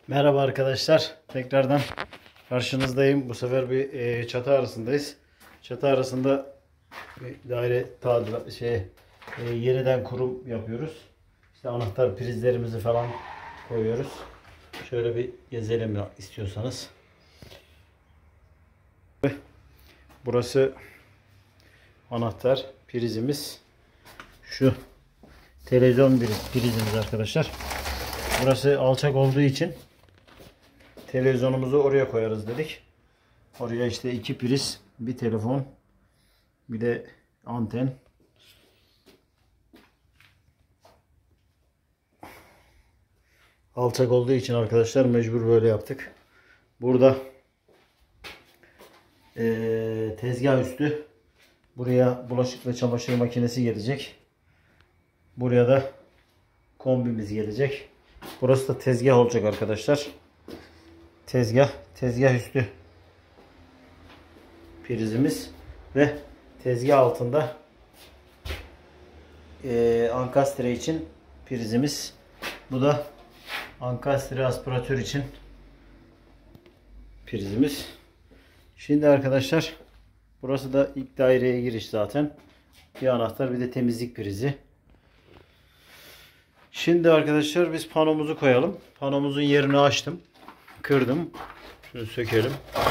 Merhaba arkadaşlar. Tekrardan karşınızdayım. Bu sefer bir çatı arasındayız. Çatı arasında bir daire tadilat yeniden kurum yapıyoruz. İşte anahtar prizlerimizi falan koyuyoruz. Şöyle bir gezelim istiyorsanız. Burası anahtar prizimiz. Şu televizyon prizimiz arkadaşlar. Burası alçak olduğu için televizyonumuzu oraya koyarız dedik. Oraya işte iki priz, bir telefon, bir de anten. Alçak olduğu için arkadaşlar mecbur böyle yaptık. Burada tezgah üstü. Buraya bulaşık ve çamaşır makinesi gelecek. Buraya da kombimiz gelecek. Burası da tezgah olacak arkadaşlar. Tezgah üstü prizimiz ve tezgah altında ankastre için prizimiz. Bu da ankastre aspiratör için prizimiz. Şimdi arkadaşlar burası da ilk daireye giriş zaten. Bir anahtar, bir de temizlik prizi. Şimdi arkadaşlar biz panomuzu koyalım. Panomuzun yerini açtım. Kırdım. Şunu sökelim.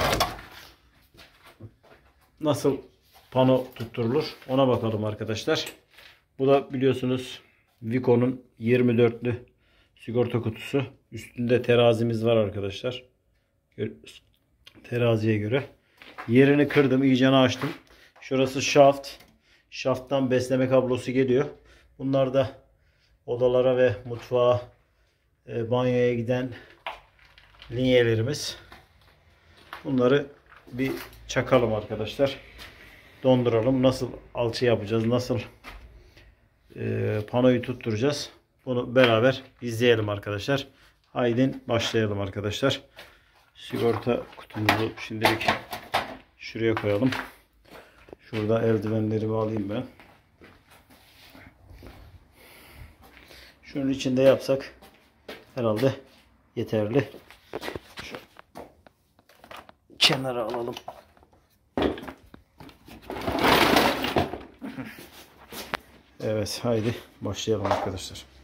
Nasıl pano tutturulur ona bakalım arkadaşlar. Bu da biliyorsunuz Vico'nun 24'lü sigorta kutusu. Üstünde terazimiz var arkadaşlar. Teraziye göre. Yerini kırdım, iyicene açtım. Şurası şaft. Şafttan besleme kablosu geliyor. Bunlar da odalara ve mutfağa, banyoya giden linyelerimiz. Bunları bir çakalım arkadaşlar. Donduralım. Nasıl alçı yapacağız? Nasıl panoyu tutturacağız? Bunu beraber izleyelim arkadaşlar. Haydi başlayalım arkadaşlar. Sigorta kutumuzu şimdilik şuraya koyalım. Şurada eldivenlerimi alayım ben. Şunun içinde yapsak herhalde yeterli. Şu kenara alalım. Evet, haydi başlayalım arkadaşlar.